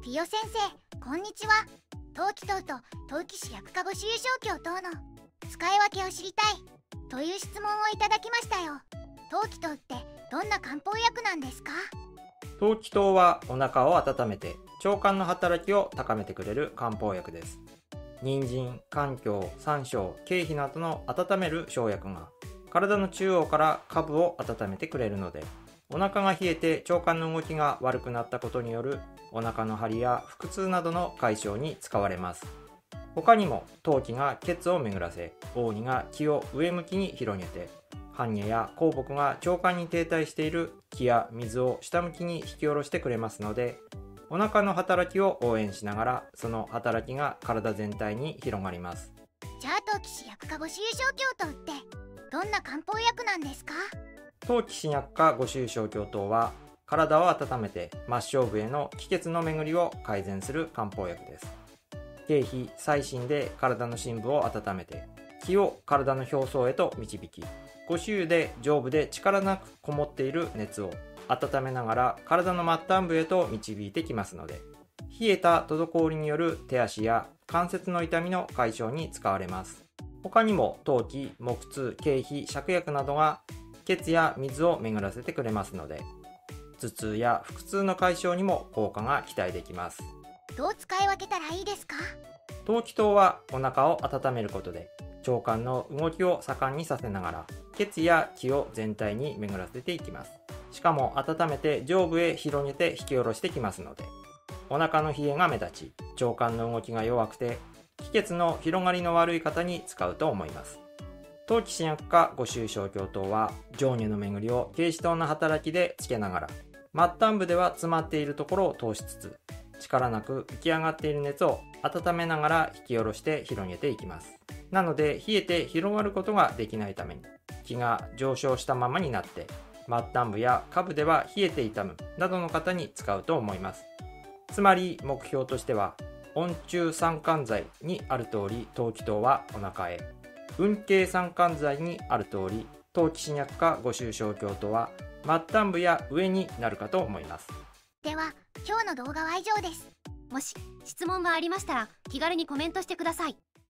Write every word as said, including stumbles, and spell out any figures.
ピヨ先生、こんにちは。陶器糖と陶器師薬科ご愁傷鏡等の使い分けを知りたいという質問をいただきましたよ。陶器糖ってどんな漢方薬なんですか？ 陶器糖はお腹を温めて腸管の働きを高めてくれる漢方薬です。人参、甘姜、山椒、桂皮などの温める生薬が体の中央から下部を温めてくれるので、お腹が冷えて腸管の動きが悪くなったことによるお腹の張りや腹痛などの解消に使われます。他にも陶器が血を巡らせ、黄荷が気を上向きに広げて、般若や香木が腸管に停滞している気や水を下向きに引き下ろしてくれますので、お腹の働きを応援しながらその働きが体全体に広がります。 じゃあ陶器師薬科ご愁傷鏡糖ってどんな漢方薬なんですか？ 陶器師薬科ご愁傷鏡糖は体を温めて末梢部への気血の巡りを改善する漢方薬です。経皮、細心で体の深部を温めて気を体の表層へと導き、ご周囲で上部で力なくこもっている熱を温めながら体の末端部へと導いてきますので、冷えた滞りによる手足や関節の痛みの解消に使われます。他にも陶器、木痛、経皮、芍薬などが血や水を巡らせてくれますので、頭痛や腹痛の解消にも効果が期待できます。 どう使い分けたらいいですか？ 陶器糖はお腹を温めることで腸管の動きを盛んにさせながら血や気を全体に巡らせていきます。しかも温めて上部へ広げて引き下ろしてきますので、お腹の冷えが目立ち、腸管の動きが弱くて気血の広がりの悪い方に使うと思います。陶器師薬科ご愁傷鏡糖は上下の巡りを桂枝糖の働きでつけながら、末端部では詰まっているところを通しつつ、力なく浮き上がっている熱を温めながら引き下ろして広げていきます。なので冷えて広がることができないために、気が上昇したままになって末端部や下部では冷えて痛むなどの方に使うと思います。つまり目標としては、温中三寒剤にある通り陶器糖はお腹へ、運慶三寒剤にある通り陶器師薬科ご愁傷鏡糖は末端部や上になるかと思います。 では今日の動画は以上です。 もし質問がありましたら気軽にコメントしてください。